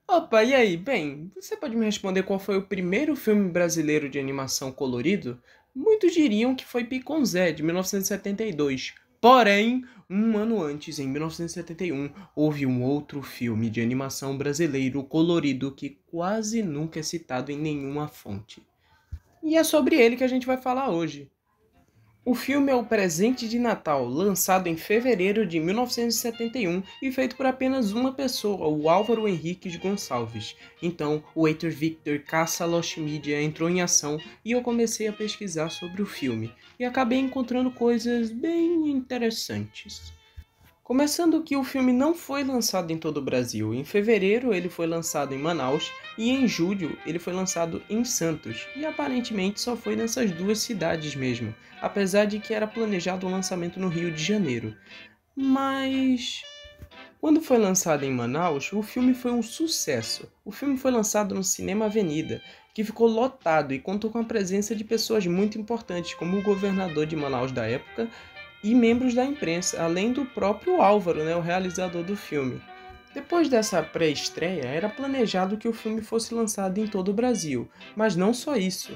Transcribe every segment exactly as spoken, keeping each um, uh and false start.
Opa, e aí? Bem, você pode me responder qual foi o primeiro filme brasileiro de animação colorido? Muitos diriam que foi Piconzé, de mil novecentos e setenta e dois. Porém, um ano antes, em mil novecentos e setenta e um, houve um outro filme de animação brasileiro colorido que quase nunca é citado em nenhuma fonte. E é sobre ele que a gente vai falar hoje. O filme é O Presente de Natal, lançado em fevereiro de mil novecentos e setenta e um e feito por apenas uma pessoa, o Álvaro Henriques Gonçalves. Então, o Heitor Victor Caça Lost Media entrou em ação e eu comecei a pesquisar sobre o filme, e acabei encontrando coisas bem interessantes. Começando que o filme não foi lançado em todo o Brasil. Em fevereiro ele foi lançado em Manaus e em julho ele foi lançado em Santos. E aparentemente só foi nessas duas cidades mesmo, apesar de que era planejado o lançamento no Rio de Janeiro. Mas quando foi lançado em Manaus, o filme foi um sucesso. O filme foi lançado no Cinema Avenida, que ficou lotado e contou com a presença de pessoas muito importantes, como o governador de Manaus da época e membros da imprensa, além do próprio Álvaro, né, o realizador do filme. Depois dessa pré-estreia, era planejado que o filme fosse lançado em todo o Brasil, mas não só isso.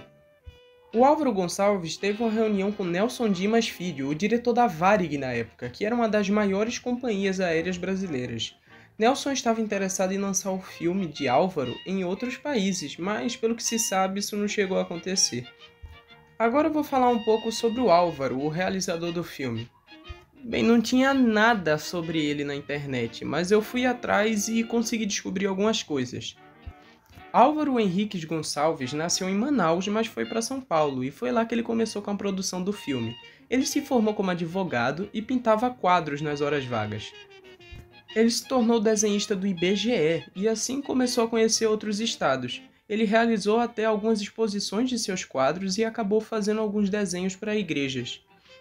O Álvaro Gonçalves teve uma reunião com Nelson Dimas Filho, o diretor da Varig na época, que era uma das maiores companhias aéreas brasileiras. Nelson estava interessado em lançar o filme de Álvaro em outros países, mas pelo que se sabe isso não chegou a acontecer. Agora eu vou falar um pouco sobre o Álvaro, o realizador do filme. Bem, não tinha nada sobre ele na internet, mas eu fui atrás e consegui descobrir algumas coisas. Álvaro Henriques Gonçalves nasceu em Manaus, mas foi para São Paulo, e foi lá que ele começou com a produção do filme. Ele se formou como advogado e pintava quadros nas horas vagas. Ele se tornou desenhista do I B G E e assim começou a conhecer outros estados. Ele realizou até algumas exposições de seus quadros e acabou fazendo alguns desenhos para igrejas.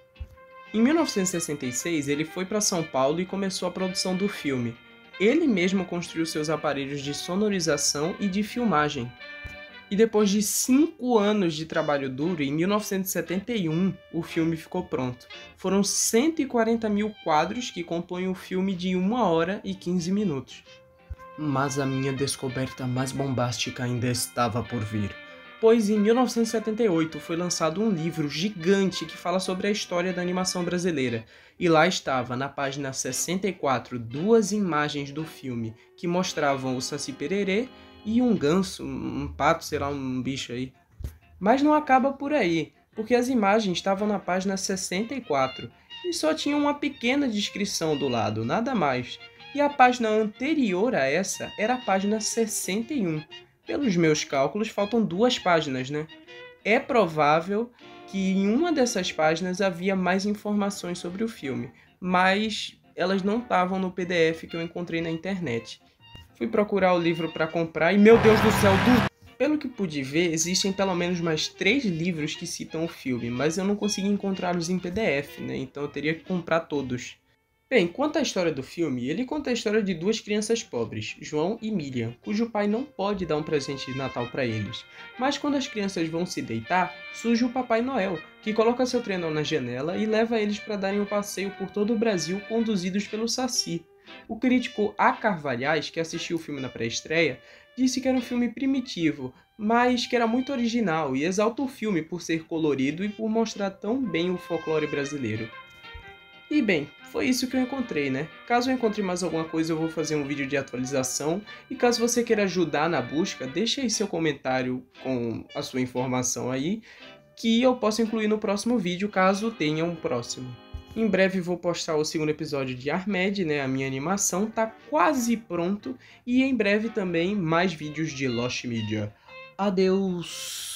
Em mil novecentos e sessenta e seis, ele foi para São Paulo e começou a produção do filme. Ele mesmo construiu seus aparelhos de sonorização e de filmagem. E depois de cinco anos de trabalho duro, em mil novecentos e setenta e um, o filme ficou pronto. Foram cento e quarenta mil quadros que compõem o filme de uma hora e quinze minutos. Mas a minha descoberta mais bombástica ainda estava por vir, pois em mil novecentos e setenta e oito foi lançado um livro gigante que fala sobre a história da animação brasileira, e lá estava, na página sessenta e quatro, duas imagens do filme que mostravam o Saci Pererê e um ganso, um pato, sei lá, um bicho aí. Mas não acaba por aí, porque as imagens estavam na página sessenta e quatro e só tinha uma pequena descrição do lado, nada mais. E a página anterior a essa era a página sessenta e um. Pelos meus cálculos, faltam duas páginas, né? É provável que em uma dessas páginas havia mais informações sobre o filme, mas elas não estavam no P D F que eu encontrei na internet. Fui procurar o livro para comprar e, meu Deus do céu, do... Pelo que pude ver, existem pelo menos mais três livros que citam o filme, mas eu não consegui encontrá-los em P D F, né? Então eu teria que comprar todos. Bem, quanto à história do filme, ele conta a história de duas crianças pobres, João e Miriam, cujo pai não pode dar um presente de Natal para eles. Mas quando as crianças vão se deitar, surge o Papai Noel, que coloca seu trenó na janela e leva eles para darem um passeio por todo o Brasil conduzidos pelo Saci. O crítico A. Carvalhais, que assistiu o filme na pré-estreia, disse que era um filme primitivo, mas que era muito original e exalta o filme por ser colorido e por mostrar tão bem o folclore brasileiro. E bem, foi isso que eu encontrei, né? Caso eu encontre mais alguma coisa, eu vou fazer um vídeo de atualização. E caso você queira ajudar na busca, deixe aí seu comentário com a sua informação aí, que eu posso incluir no próximo vídeo, caso tenha um próximo. Em breve vou postar o segundo episódio de Armed, né? A minha animação tá quase pronto. E em breve também mais vídeos de Lost Media. Adeus!